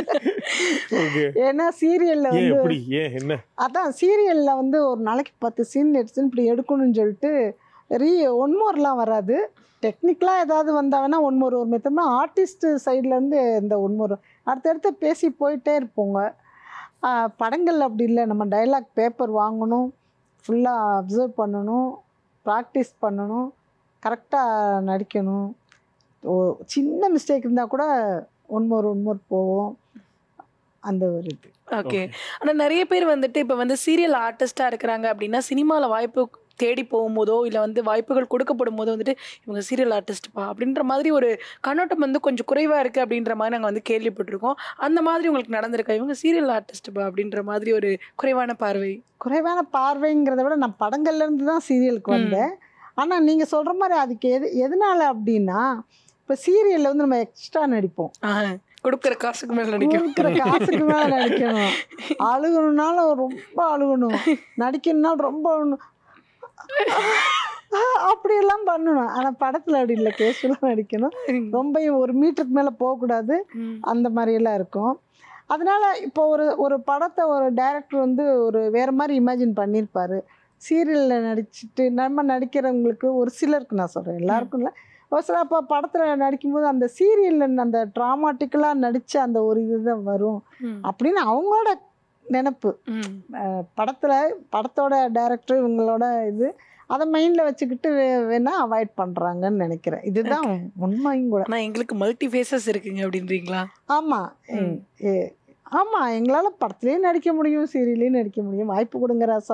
ஏன்னா சீரியலில் வந்து என்ன அதான் சீரியலில் வந்து ஒரு நாளைக்கு 10 சீன் 8 சீன் இப்படி எடுக்கணும்னு சொல்லிட்டு ஒன்மோர்லாம் வராது. டெக்னிக்கலாக ஏதாவது வந்தாங்கன்னா ஒன்மோர் ஒரு மெத்தம்னா ஆர்டிஸ்ட் சைட்லேருந்து இந்த ஒன்மோர் அடுத்தடுத்து பேசி போயிட்டே இருப்போங்க. படங்கள் அப்படி இல்லை, நம்ம டைலாக் பேப்பர் வாங்கணும், ஃபுல்லாக அப்சர்வ் பண்ணணும், ப்ராக்டிஸ் பண்ணணும், கரெக்டாக நடிக்கணும். சின்ன மிஸ்டேக் இருந்தால் கூட ஒன்மோர் போவோம். அந்த ஒரு இது. ஓகே. ஆனா நிறைய பேர் வந்துட்டு இப்ப வந்து சீரியல் ஆர்டிஸ்டா இருக்கிறாங்க அப்படின்னா சினிமால வாய்ப்பு தேடி போகும்போதோ இல்லை வந்து வாய்ப்புகள் கொடுக்கப்படும் போதோ வந்துட்டு இவங்க சீரியல் ஆர்டிஸ்ட்பா அப்படின்ற மாதிரி ஒரு கண்ணோட்டம் வந்து கொஞ்சம் குறைவாக இருக்குது அப்படின்ற மாதிரி நாங்கள் வந்து கேள்விப்பட்டிருக்கோம். அந்த மாதிரி உங்களுக்கு நடந்திருக்கா இவங்க சீரியல் ஆர்டிஸ்ட்பா அப்படின்ற மாதிரி ஒரு குறைவான பார்வை? குறைவான பார்வைங்கிறத விட நான் படங்கள்லேருந்து தான் சீரியலுக்கு வந்தேன். ஆனால் நீங்கள் சொல்கிற மாதிரி அதுக்கு எதனால அப்படின்னா, இப்போ சீரியலில் வந்து நம்ம எக்ஸ்ட்ரா நடிப்போம், கொடுக்குற காசுக்கு மேலே நடிக்கணும், கொடுக்குற காசுக்கு மேலே நடிக்கணும், அழுகணுன்னாலும் ரொம்ப அழுகணும், நடிக்கணும்னாலும் ரொம்ப அப்படியெல்லாம் பண்ணணும். ஆனால் படத்தில் அப்படி இல்லை, கேஷுவலாக நடிக்கணும், ரொம்ப 1 மீட்டருக்கு மேலே போகக்கூடாது, அந்த மாதிரியெல்லாம் இருக்கும். அதனால் இப்போ ஒரு படத்தை ஒரு டைரக்டர் வந்து ஒரு வேறு மாதிரி இமேஜின் பண்ணியிருப்பார். சீரியலில் நடிச்சுட்டு நம்ம நடிக்கிறவங்களுக்கு ஒரு சிலருக்கு, நான் சொல்கிறேன் எல்லாருக்கும் இல்லை, ஒரு சில இப்போ படத்தில் நடிக்கும்போது அந்த சீரியலில் அந்த ட்ராமாட்டிக்கலாக நடித்த அந்த ஒரு இதுதான் வரும் அப்படின்னு அவங்களோட நினப்பு. படத்தோட டைரக்டர் இவங்களோட இது அதை மைண்டில் வச்சுக்கிட்டு வேணால் அவாய்ட் பண்ணுறாங்கன்னு நினைக்கிறேன். இதுதான் உண்மையும் கூட. ஆனால் எங்களுக்கு மல்டி ஃபேஸஸ் இருக்குங்க அப்படின்றீங்களா? ஆமாம் ஆமாம், எங்களால் படத்துலேயும் நடிக்க முடியும், சீரியல்லையும் நடிக்க முடியும், வாய்ப்பு கொடுங்க ராசா.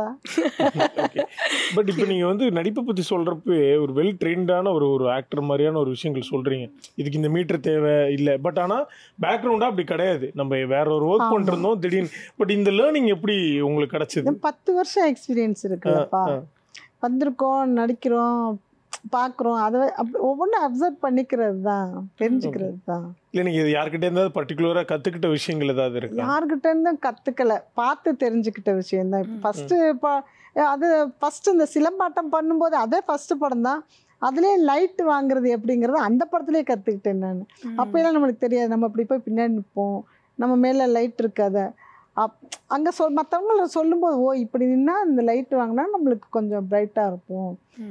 பட் இப்போ நீங்கள் வந்து நடிப்பை பற்றி சொல்கிறப்ப ஒரு வெல் ட்ரெயின்டான ஒரு ஆக்டர் மாதிரியான ஒரு விஷயங்கள் சொல்கிறீங்க, இதுக்கு இந்த மீட்டர் தேவை இல்லை, பட் ஆனால் பேக்ரவுண்டாக அப்படி கிடையாது, நம்ம வேற ஒரு ஒர்க் பண்ணிருந்தோம் திடீர்னு. பட் இந்த லேர்னிங் எப்படி உங்களுக்கு கிடைச்சது? 10 வருஷம் எக்ஸ்பீரியன்ஸ் இருக்குல்லப்பா, வந்திருக்கோம், நடிக்கிறோம், பார்க்குறோம், அதை அப்படி ஒவ்வொன்றும் அப்சர்வ் பண்ணிக்கிறது தான், தெரிஞ்சுக்கிறது தான். இல்லை நீங்கள் யார்கிட்ட இருந்தால் பர்டிகுலராக கற்றுக்கிட்ட விஷயங்கள் ஏதாவது இருக்கு? யார்கிட்ட இருந்தும் கற்றுக்கலை, பார்த்து தெரிஞ்சுக்கிட்ட விஷயந்தான். இப்போ ஃபஸ்ட்டு அது ஃபஸ்ட்டு இந்த சிலம்பாட்டம் பண்ணும்போது அதே ஃபஸ்ட்டு படம் தான், அதுலேயே லைட் வாங்குறது எப்படிங்கிறது அந்த படத்துலேயே கற்றுக்கிட்டேன் நான். அப்போலாம் நம்மளுக்கு தெரியாது, நம்ம அப்படி போய் பின்னாடி நிற்போம், நம்ம மேலே லைட் இருக்காத, அங்கே மற்றவங்கள சொல்லும்போது ஓ இப்படி நின்னா இந்த லைட் வாங்கினா நம்மளுக்கு கொஞ்சம் பிரைட்டாக இருக்கும்,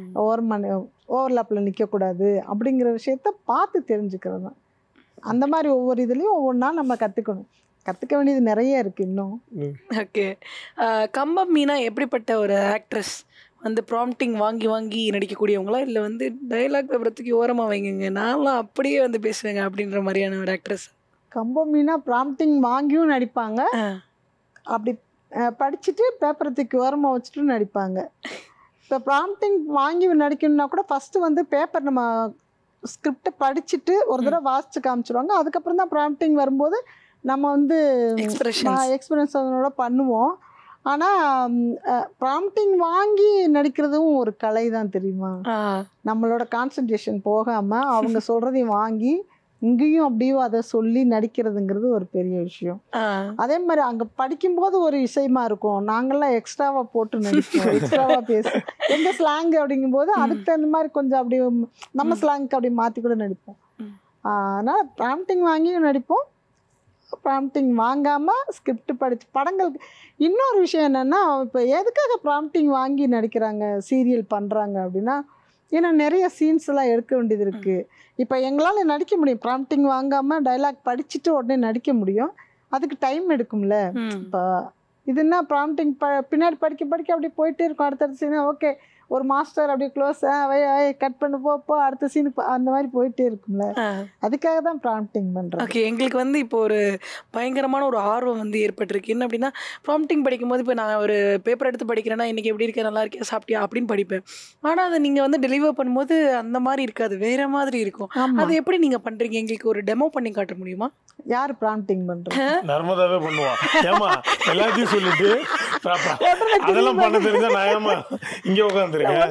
ஓவர்லாப்பில் நிற்கக்கூடாது அப்படிங்கிற விஷயத்த பார்த்து தெரிஞ்சுக்கிறது தான். அந்த மாதிரி ஒவ்வொரு இதுலேயும் ஒவ்வொன்றா நம்ம கற்றுக்க வேண்டியது நிறைய இருக்குது இன்னும். ஓகே. கம்பம் மீனா எப்படிப்பட்ட ஒரு ஆக்ட்ரஸ்? வந்து ப்ராம்ப்டிங் வாங்கி வாங்கி நடிக்கக்கூடியவங்களா, இல்லை வந்து டைலாக் பேப்பரத்துக்கு ஓரமாக வைங்க நான்லாம் அப்படியே வந்து பேசுவேங்க அப்படின்ற மாதிரியான ஒரு ஆக்ட்ரஸ்? கம்பம் மீனா ப்ராம்ப்டிங் வாங்கியும் நடிப்பாங்க, அப்படி படிச்சுட்டு பேப்பரத்துக்கு ஓரமாக வச்சுட்டு நடிப்பாங்க. இப்போ ப்ராம்ப்டிங் வாங்கி நடிக்கணும்னா கூட ஃபஸ்ட்டு வந்து பேப்பர் நம்ம ஸ்கிரிப்டை படிச்சுட்டு ஒரு தடவை வாசித்து காமிச்சிடுவாங்க, அதுக்கப்புறம் தான் ப்ராம்ப்டிங் வரும்போது நம்ம வந்து எக்ஸ்பீரியன்ஸ் அதனோட பண்ணுவோம். ஆனால் ப்ராம்ப்டிங் வாங்கி நடிக்கிறதும் ஒரு கலை தான் தெரியுமா. நம்மளோட கான்சன்ட்ரேஷன் போகாமல் அவங்க சொல்கிறதையும் வாங்கி இங்கேயும் அப்படியும் அதை சொல்லி நடிக்கிறதுங்கிறது ஒரு பெரிய விஷயம். அதே மாதிரி அங்கே படிக்கும்போது ஒரு இசைமா இருக்கும், நாங்கள்லாம் எக்ஸ்ட்ராவாக போட்டு நடிப்போம், எக்ஸ்ட்ராவாக பேசுவோம், எங்கள் ஸ்லாங் அப்படிங்கும்போது அதுக்கு தகுந்த மாதிரி கொஞ்சம் அப்படி நம்ம ஸ்லாங்க்கு அப்படி மாற்றி கூட நடிப்போம். அதனால் ப்ராம்ப்டிங் வாங்கியும் நடிப்போம், ப்ராம்ப்டிங் வாங்காமல் ஸ்கிரிப்ட் படித்து படங்களுக்கு. இன்னொரு விஷயம் என்னென்னா, இப்போ எதுக்காக ப்ராம்ப்டிங் வாங்கி நடிக்கிறாங்க சீரியல் பண்ணுறாங்க அப்படின்னா, ஏன்னா நிறைய சீன்ஸ் எல்லாம் எடுக்க வேண்டியது இருக்குது. இப்போ எங்களால் நடிக்க முடியும், ப்ராம்ப்டிங் வாங்காமல் டைலாக் படிச்சுட்டு உடனே நடிக்க முடியும், அதுக்கு டைம் எடுக்கும்ல. இப்போ இதுன்னா ப்ராம்ப்டிங் பின்னாடி படிக்க அப்படி போயிட்டே இருக்கும், அடுத்தடுத்த சீனா ஓகே ஒரு மாஸ்டர் அப்படி க்ளோஸ் கட் பண்ண போ அடுத்த சீனுக்கு அந்த மாதிரி போயிட்டே இருக்கும்ல, அதுக்காக தான் ப்ராம்ப்டிங் பண்ணுறோம். ஓகே. எங்களுக்கு வந்து இப்போ ஒரு பயங்கரமான ஒரு ஆர்வம் வந்து ஏற்பட்டிருக்கு. என்ன அப்படின்னா, ப்ராம்ப்டிங் படிக்கும்போது இப்போ நான் ஒரு பேப்பர் எடுத்து படிக்கிறேன்னா இன்றைக்கி எப்படி இருக்கேன், நல்லா இருக்கேன், சாப்பிட்டியா அப்படின்னு படிப்பேன். ஆனால் அதை நீங்கள் வந்து டெலிவர் பண்ணும்போது அந்த மாதிரி இருக்காது, வேறு மாதிரி இருக்கும். அது எப்படி நீங்கள் பண்ணுறீங்க, எங்களுக்கு ஒரு டெமோ பண்ணி காட்ட முடியுமா? யார் ப்ராம்ப்டிங் பண்ணுறோம்? நர்மதாவே பண்ணுவான். ஏமா எல்லாத்தையும் சொல்லிட்டு அதெல்லாம் பண்ண தெரிஞ்சா நான் இங்கே உட்காந்துருக்கேன்.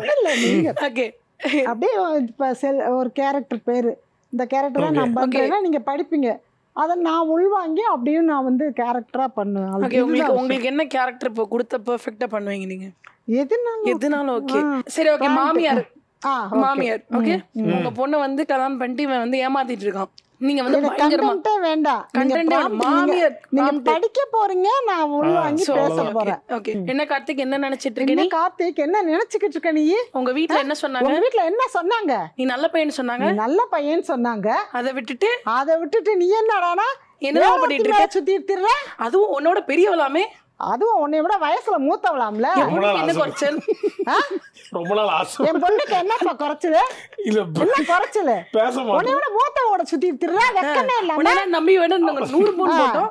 அப்படியே இப்போ ஒரு கேரக்டர் பேர், இந்த கேரக்டரை நான் பண்ணுறேன்னா நீங்கள் படிப்பீங்க, அதை நான் உள்வாங்கி அப்படியும் நான் வந்து கேரக்டராக பண்ணுவேன். உங்களுக்கு என்ன கேரக்டர் இப்போ கொடுத்த பெர்ஃபெக்ட்டா பண்ணுவீங்க நீங்க? எதுனாலும் ஓகே. சரி ஓகே. மாமியார் ஓகே, உங்க பொண்ணை வந்து கல்யாணம் பண்ணிட்டு இவன் வந்து ஏமாத்திட்டு இருக்கான், நீங்க வந்து கண்டென்ட்டே வேண்டாம், மாமியார் நீங்க படிக்க போறீங்க, நான் உள்வாங்கி பேச போறேன். ஓகே. என்ன கார்த்திக் என்ன நினைச்சிட்டு இருக்க நீ? கார்த்திக் என்ன நினைச்சிட்டு இருக்க நீ? உங்க வீட்ல என்ன சொன்னாங்க? உங்க வீட்ல என்ன சொன்னாங்க? நீ நல்ல பையன் சொன்னாங்க. நல்ல பையன் சொன்னாங்க. அதை விட்டுட்டு நீ என்னடானா என்ன பண்ணிட்டு இருக்க? சுத்திட்டு இருக்க. அதுவும் உன்னோட பெரியவளாமே, அதுவும் உன்னை விட வயசுல மூத்தவளாம்ல. என்ன குறைச்சல்? ரொம்ப நாள் ஆசை. என் பொண்ணுக்கு என்ன குறைச்சல்? என்ன குறைச்சல்? உன்னை விட மூத்தவோட சுத்திட்டு இருக்க, வெக்கமே இல்ல. நம்பி வேணும் 100 பவுன் போட்டோம்,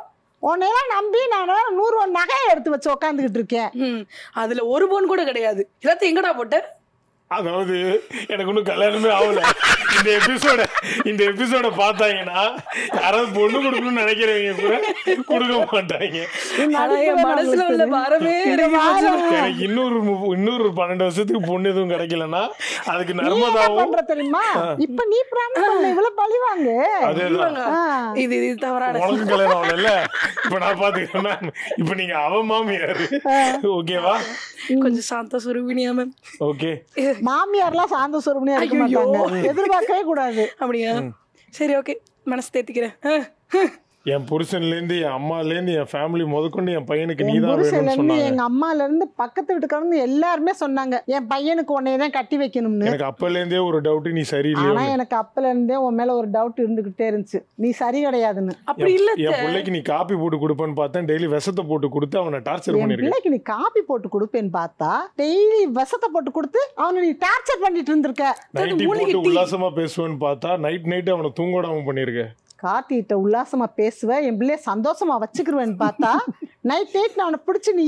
உன்னையெல்லாம் நம்பி நான் 100 நகையை எடுத்து வச்சு உக்காந்துக்கிட்டு இருக்கேன். அதுல ஒரு பவுன் கூட கிடையாது. எல்லாத்தையும் எங்கடா போட்ட? அதாவது எனக்கு ஒன்றும் கல்யாணமே ஆகல. இந்த எபிசோட பார்த்தாங்கன்னா யாராவது பொண்ணு கொடுக்கணும்னு நினைக்கிறவங்க கூட கொடுக்க மாட்டாங்க. மனசுல உள்ள பாரமே எனக்கு இன்னொரு 12 வருஷத்துக்கு பொண்ணு எதுவும் கிடைக்கலன்னா அதுக்கு நர்மதாவும் பண்ற தெரியுமா? இப்ப நீ பிராமிஸ் பண்ண இவ்வளவு பழி வாங்க. அதேதான். இது தவறான. உனக்கு கல்யாணம் ஆகல. இப்ப நான் பாத்துக்கிறேன்னா இப்ப நீங்க அவ மாமியாரு. ஓகேவா? கொஞ்சம் சாந்த சுரூபினியா மேம். ஓகே. மாமியார்லாம் சாந்த சுரூபினியா இருக்க மாட்டாங்க. எதிர்பார்க்கவே கூடாது. அப்படியா? சரி, ஓகே, மனசு தேத்திக்கிறேன். என் புருஷன்ல இருந்து என் அம்மால இருந்து என் ஃபேமிலி முதற்கொண்டு என் பையனுக்கு என் நீதான் புருஷன்ல வேணும்னு இருந்து சொன்னாங்க. எங்க அம்மால இருந்து பக்கத்து வீட்டுக்காரங்க எல்லாருமே சொன்னாங்க என் பையனுக்கு உன்னையதான் கட்டி வைக்கணும்னு. எனக்கு அப்பல இருந்தே ஒரு டவுட், நீ ஆனா சரியில்லையா. எனக்கு அப்பல இருந்தே உன் மேல ஒரு டவுட் இருந்துகிட்டே இருந்துச்சு, நீ சரி கிடையாதுன்னு. அப்படி இல்ல, என் பிள்ளைக்கு நீ காப்பி போட்டு கொடுப்பேன்னு பார்த்தேன். டெய்லி விஷத்தை போட்டு கொடுத்து அவனை டார்ச்சர் என் பண்ணிருக்கேன். பிள்ளைக்கு நீ காப்பி போட்டு கொடுப்பேன்னு பார்த்தா டெய்லி விஷத்தை போட்டு கொடுத்து அவனை நீ டார்ச்சர் பண்ணிட்டு இருந்திருக்க. நைட்டி போட்டு உல்லாசமா பேசுவேன்னு பார்த்தா நைட் அவனை தூங்கோடாம பண்ணிருக்க. காட்டிட்ட உல்லாசமா பேசுவ, என் பிள்ளைய சந்தோஷமா வச்சுக்கிருவேன்னு பார்த்தா நைட் நான் அவனை பிடிச்சு நீ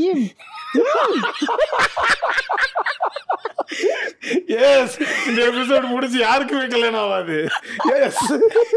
எஸ், இந்த எபிசோட் முடிச்சு யாருக்குமே கல்யாணம் ஆகாது. எஸ்,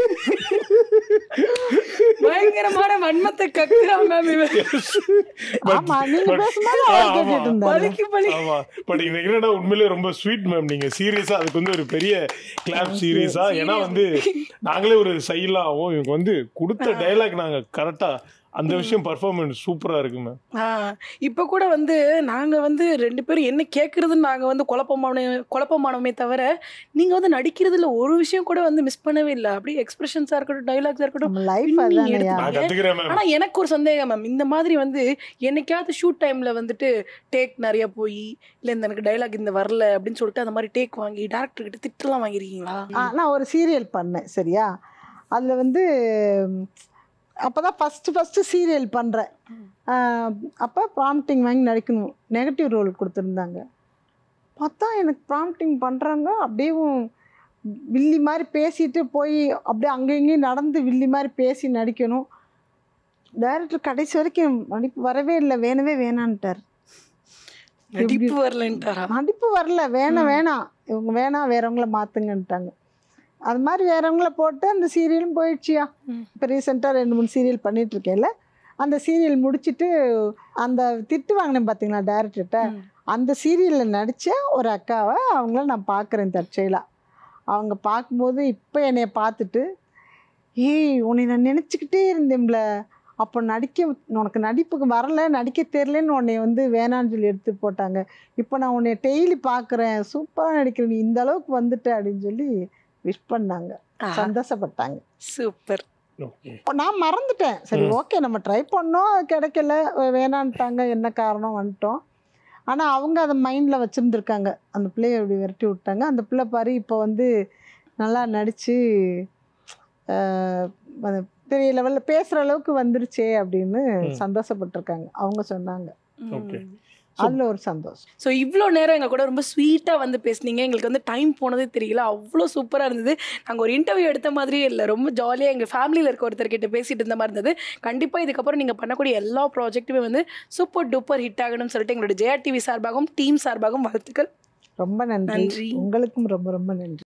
பயங்கரமான வன்மத்தை கக்குறான் மேம் இவன். ஆமா நீங்க பேசும்போது அவர் கேட்டுட்டு இருந்தாரு. பலிக்கு பலி. ஆமா, பட் இன்னைக்கு என்னடா உண்மையிலே ரொம்ப ஸ்வீட் மேம். நீங்க சீரியஸா அதுக்கு வந்து ஒரு பெரிய கிளாப் சீரியஸா. ஏன்னா வந்து நாங்களே ஒரு சைலாவும் இவங்க வந்து கொடுத்த டைலாக் நாங்க கரெக்டா அந்த விஷயம் பர்ஃபார்மன்ஸ் சூப்பரா இருக்கு மேம். இப்போ கூட வந்து நாங்கள் வந்து 2 பேரும் என்ன கேட்குறதுன்னு நாங்கள் வந்து குழப்பமானோமே தவிர நீங்கள் வந்து நடிக்கிறதுல ஒரு விஷயம் கூட வந்து மிஸ் பண்ணவே இல்லை. அப்படியே எக்ஸ்பிரஷன்ஸாக இருக்கட்டும், டைலாக்ஸாக இருக்கட்டும். ஆனால் எனக்கு ஒரு சந்தேகம் மேம், இந்த மாதிரி வந்து என்னைக்காவது ஷூட் டைமில் வந்துட்டு டேக் நிறைய போய் இல்லை இந்த எனக்கு டைலாக் இந்த வரல அப்படின்னு சொல்லிட்டு அந்த மாதிரி டேக் வாங்கி டேரக்டர்கிட்ட திட்டலாம் வாங்கியிருக்கீங்களா? நான் ஒரு சீரியல் பண்ணேன் சரியா, அதில் வந்து அப்போ தான் ஃபஸ்ட்டு சீரியல் பண்ணுறேன். அப்போ ப்ராம்ப்டிங் வாங்கி நடிக்கணும், நெகட்டிவ் ரோல் கொடுத்துருந்தாங்க. பார்த்தா எனக்கு ப்ராம்ப்டிங் பண்ணுறாங்க, அப்படியே வில்லி மாதிரி பேசிட்டு போய் அப்படியே அங்கேயும் நடந்து வில்லி மாதிரி பேசி நடிக்கணும். டைரக்டர் கடைசி வரைக்கும் நடிப்பு வரவே இல்லை, வேணவே வேணான்ட்டார். நடிப்பு வரலன்ட்டாரா? நடிப்பு வரல, வேணாம் இவங்க வேணாம் வேறவங்கள மாற்றுங்கன்ட்டாங்க. அது மாதிரி வேறவங்கள போட்டு அந்த சீரியலும் போயிடுச்சியா. இப்போ ரீசெண்டாக 2-3 சீரியல் பண்ணிகிட்ருக்கேன்ல, அந்த சீரியல் முடிச்சுட்டு அந்த திட்டு வாங்கினேன் பார்த்தீங்களா டேரக்டர்கிட்ட, அந்த சீரியலில் நடித்த ஒரு அக்காவை அவங்கள நான் பார்க்குறேன் தற்செயலாக. அவங்க பார்க்கும்போது இப்போ என்னைய பார்த்துட்டு, உன்னை நான் நினச்சிக்கிட்டே இருந்தேன்ல, அப்போ உனக்கு நடிப்புக்கு வரல, நடிக்க தெரிலன்னு உன்னை வந்து வேணான்னு சொல்லி எடுத்து போட்டாங்க. இப்போ நான் உன்னை டெய்லி பார்க்குறேன், சூப்பராக நடிக்கிறேன், நீ இந்த அளவுக்கு வந்துட்ட அப்படின்னு சொல்லி விஷ் பண்ணாங்க, சந்தோஷப்பட்டாங்க. சூப்பர். நான் மறந்துட்டேன். சரி ஓகே நம்ம ட்ரை பண்ணோம், கிடைக்கல, வேணான்ட்டாங்க, என்ன காரணம் வந்துட்டோம். ஆனால் அவங்க அதை மைண்டில் வச்சுருந்துருக்காங்க, அந்த பிள்ளைய அப்படி விரட்டி விட்டாங்க. அந்த பிள்ளை பாரு இப்போ வந்து நல்லா நடித்து பெரிய லெவலில் பேசுகிற அளவுக்கு வந்துருச்சே அப்படின்னு சந்தோஷப்பட்டிருக்காங்க. அவங்க சொன்னாங்க, அதில் ஒரு சந்தோஷம். ஸோ இவ்வளோ நேரம் எங்கள் கூட ரொம்ப ஸ்வீட்டாக வந்து பேசுனீங்க. எங்களுக்கு வந்து டைம் போனதே தெரியல, அவ்வளோ சூப்பராக இருந்தது. நாங்கள் ஒரு இன்டர்வியூ எடுத்த மாதிரியே இல்லை, ரொம்ப ஜாலியாக எங்கள் ஃபேமிலியில் இருக்க ஒருத்தர்கிட்ட பேசிகிட்டு இருந்த மாதிரி இருந்தது. கண்டிப்பாக இதுக்கப்புறம் நீங்கள் பண்ணக்கூடிய எல்லா ப்ராஜெக்ட்டுமே வந்து சூப்பர் டூப்பர் ஹிட் ஆகணும்னு சொல்லிட்டு எங்களோட ஜெயா டிவி சார்பாகவும் டீம் சார்பாகவும் வாழ்த்துக்கள். ரொம்ப நன்றி. உங்களுக்கும் ரொம்ப ரொம்ப நன்றி.